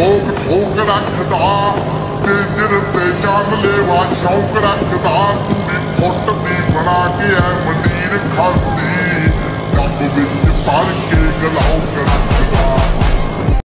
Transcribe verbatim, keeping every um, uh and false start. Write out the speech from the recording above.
ਠੋਕ ਠੋਕ ਰੱਖਦਾ ਤੇ ਦਿਲ ਤੇ ਜਾਨ ਲੈਵਾ ਸ਼ੌਕ ਰੱਖਦਾ ਤੂੜੀ ਫੁੱਟ ਦੀ ਬਣਾ ਕੇ ਐ ਮੰਡੀਰ ਖਾਂਦੀ ਰੱਬ ਵਿੱਚ ਪੜ ਕੇ ਗਲਾਉ